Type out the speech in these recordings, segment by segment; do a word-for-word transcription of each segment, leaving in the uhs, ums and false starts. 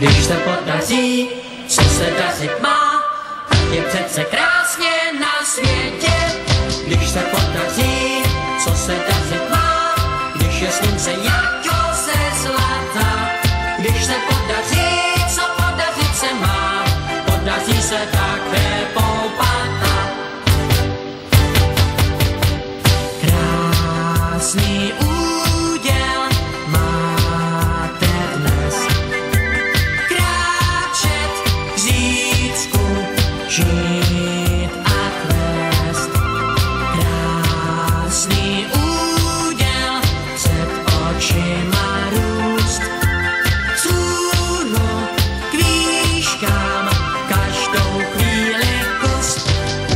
Když se podaří, co se dařit má, tak je přece krásně na světě. Když se podaří, co se dařit má, když je slunce jako ze zlata. Když se podaří, co podařit se má, podaří se také poupata. Krásný úděl máte dnes, kráčet k říčku, žít a kvést. Krásný úděl před očima růst, vzhůru k výškám každou chvíli kus.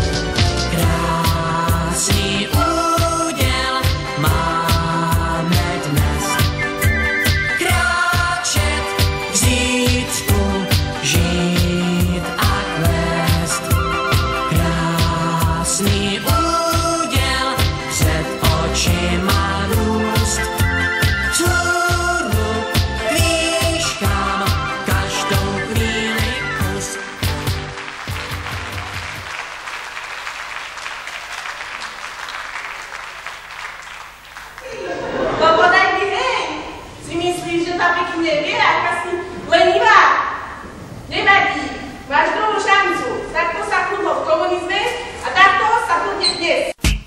Krásný úděl máme dnes, kráčet k říčku, žít a kvést. Krásný úděl před očima růst, vzhůru k výškám každou chvíli kus. No podaj mi hej! Si myslíš, že ta pěkně je jaká si lenivá? Nevadí, máš druhou šancu. Takto sa chudlo v komunizme a takto sa chudne dnes.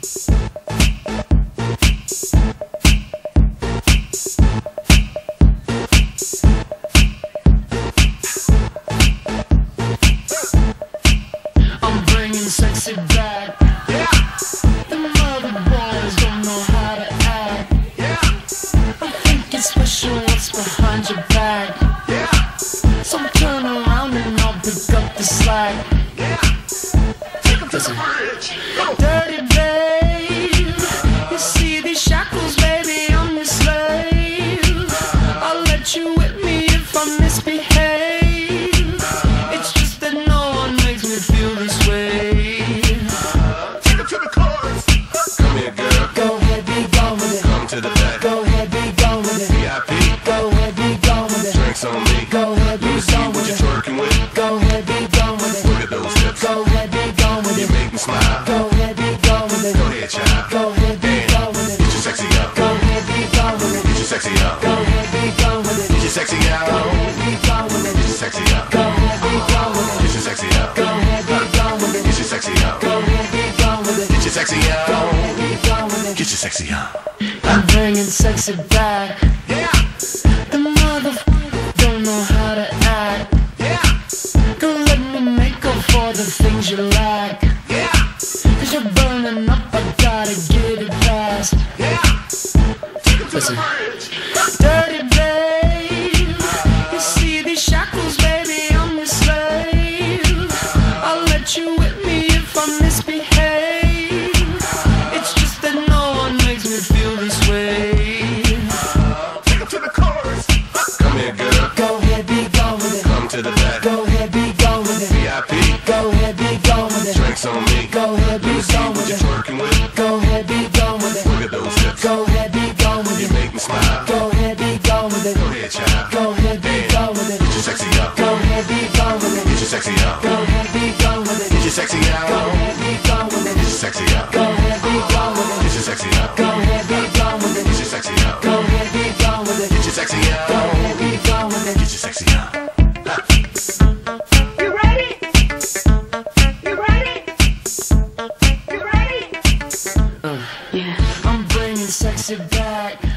I'm bringing sexy back. Yeah. The mother boys don't know how to act. Yeah. I think it's special what's behind your back. Yeah. So turn around and I'll pick up the slack. Yeah. Listen. Dirty babe, you see these shackles, baby, I'm your slave. I'll let you whip me if I misbehave. It's just that no one makes me feel this way. Take it to the chorus. Come here, girl. Go ahead, be gone with it. Come to the back. Go ahead, be gone with it. V I P. Go ahead, be gone with it. Drinks on me. Go ahead, Let be me see gone what with you're it. twerking with. Go ahead, be gone with it. Look at those hips. Go ahead, be gone with You it. make me smile. Go ahead, be gone with it. Go ahead, child. Go ahead, be gone with it. Get your sexy up. Go ahead, be gone with it. Get your sexy up. Go ahead, be gone with it. Get your sexy Go out. ahead, be gone with it. Get your sexy up. Go ahead, be gone with it. Get your sexy up. Go ahead, be gone with it. Get your sexy up. Go ahead, be gone with it. Get your sexy Go out. ahead, be gone with it. Get your sexy up. I'm bringing sexy back. Yeah. The mother don't know how to act. Yeah. Girl, let me make up for the things you lack. Yeah. Cause you're burning up, I gotta get it fast. Yeah. Take it to Listen. the bridge. Dirty babe, you see these shackles, baby, I'm your slave. I'll let you whip me if I misbehave. It's just that no one makes me feel this way. Take it to the chorus. Come here, girl. Go ahead, be gone with it. Come to the back. Go ahead, be gone with it. V I P. Go ahead, be gone with it. Drinks on me. Go ahead, Let me be see gone what with you're it. twerking with. Go ahead, be gone with it. Look at those hips. Go ahead, be gone with You it. make me smile. Go ahead, be gone with it. Go ahead, child. Go ahead, be gone with it. Get your sexy up. Go ahead, be gone with it. Get your sexy up. Go ahead, be gone with it. Get your sexy Go out. ahead, be gone with it. Get your sexy up. Go ahead, be gone with it. Get your sexy up. Go ahead, be gone with it. Get your sexy up. Go ahead, be gone with it. Get your sexy Go out. ahead, be gone with it. Get your sexy up. You ready? You ready? You ready? I'm bringing sexy back.